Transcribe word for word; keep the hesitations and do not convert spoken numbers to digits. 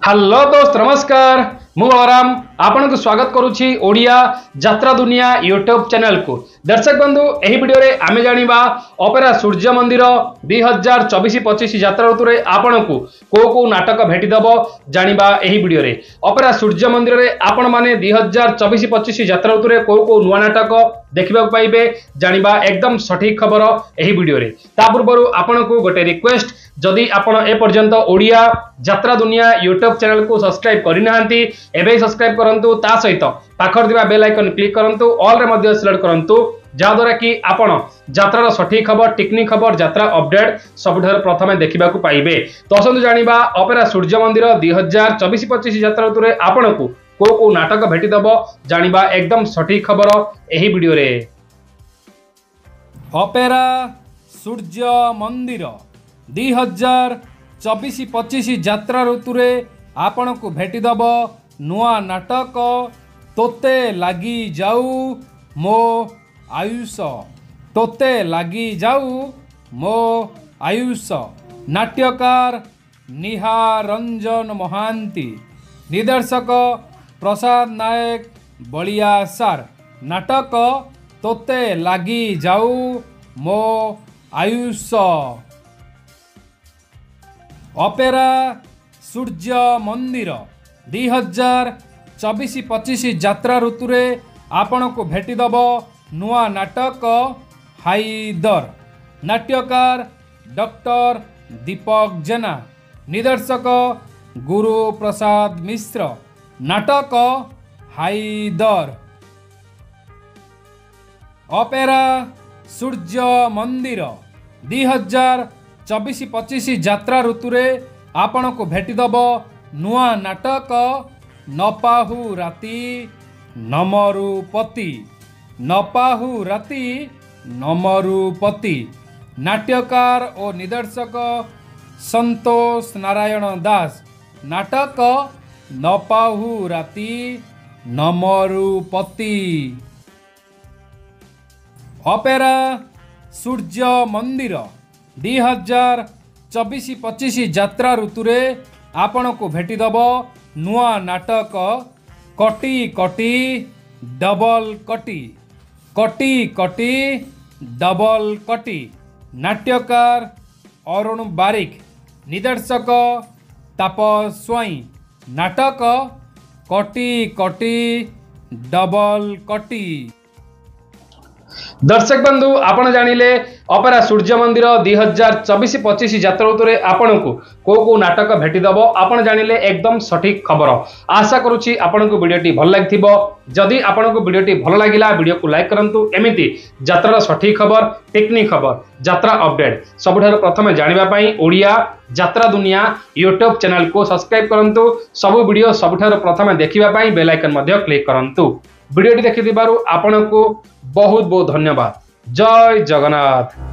Hello दोस्त नमस्कार मु बलराम आपन को स्वागत करुछि ओडिया यात्रा दुनिया यूट्यूब चैनल को। दर्शक बंधु एही वीडियो रे आमे जानिबा ऑपेरा सूर्य मंदिर दुई हजार चौबीस पच्चीस यात्रा ऋतु रे आपन को को को नाटक भेटी दबो जानिबा एही वीडियो रे। ऑपेरा सूर्य मंदिर रे आपन माने दुई हजार चौबीस पच्चीस यात्रा ऋतु रे को को नुवा नाटक देखिबा पाइबे जानिबा एकदम सठिक खबर एही वीडियो रे। ता पूर्व आपन को गोटे रिक्वेस्ट, जदि आपण ए पर्यंत ओडिया यात्रा दुनिया यूट्यूब चैनल को सब्सक्राइब करि नाहंती एबे सब्सक्राइब करंतु, ता सहित पाखर दिबा बेल आइकन क्लिक करंतु, ऑल रे मध्ये सिलेक्ट करंतु, जा द्वारा कि आपण यात्रा सठिक खबर टेक्निक खबर यात्रा अपडेट सबुठार प्रथमे देखिबा को पाइबे। तो असंतु जानिबा ऑपेरा सूर्य मंदिर दुई हजार चौबीस पच्चीस यात्रा ऋतु रे आपण को को को नाटक भेटी दबो जानिबा एकदम सठिक खबर एही वीडियो रे। ऑपेरा सूर्य मंदिर दुई हजार चौबीस पच्चीस यात्रा ऋतु रे आपण को भेटी दब नुआ नाटक तोते लगी जाऊ मो आयुष। तोते लगी जाऊ मो आयुष। नाट्यकार निहारंजन महांती, निर्देशक प्रसाद नायक बलिया सार। नाटक तोते लगी जाऊ मो आयुष। ऑपेरा सूर्य मंदिर दुई हजार चौबीस पच्चीस यात्रा ऋतु रे आपण को भेटी दब नुआ नाटक हाइदर। नाट्यकार डॉक्टर दीपक जेना, निर्देशक गुरु प्रसाद मिश्र। नाटक हाइदर। ऑपेरा सूर्य मंदिर दुई हजार चौबीस पच्चीस यात्रा ऋतु रे आपण को भेटी दब नुआ नाटक नपाहु राति नमरुपति। नपाहु राति नमरुपति। नाट्यकार और निर्देशक संतोष नारायण दास। नाटक नपाहु राति नमरुपति। ऑपेरा सूर्य मंदिर दुई हजार चौबीस पच्चीस यात्रा ऋतु रे आपण को भेटी दब नुआ नाटक कटी कटी डबल कटी। कटी कटी डबल कटी। नाट्यकार अरुण बारिक, निर्देशक तापस स्वाई। नाटक कटी कटी डबल कटी। दर्शक बंधु आपण जानिले ऑपेरा सूर्य मंदिर दुई हजार चौबीस पच्चीस यात्रा ऋतु रे आपण को को को नाटक भेटी दबो आपण जानिले एकदम सठिक खबर। आशा करूची आपण को वीडियोटी भल लागिथिबो। जदि आपण को वीडियोटी भल लागिला वीडियो को लाइक करंतु। एमिति यात्रा सठिक खबर टेक्निक खबर यात्रा अपडेट सबुठार प्रथमे जानिबा पई ओडिया यात्रा दुनिया यूट्यूब चैनल को सब्सक्राइब करंतु। सबु वीडियो सबुठार प्रथमे देखिबा पई बेल आइकन मध्ये क्लिक करंतु। वीडियोटी देखिथिबारु आपण को बहुत बहुत धन्यवाद। जय जगन्नाथ।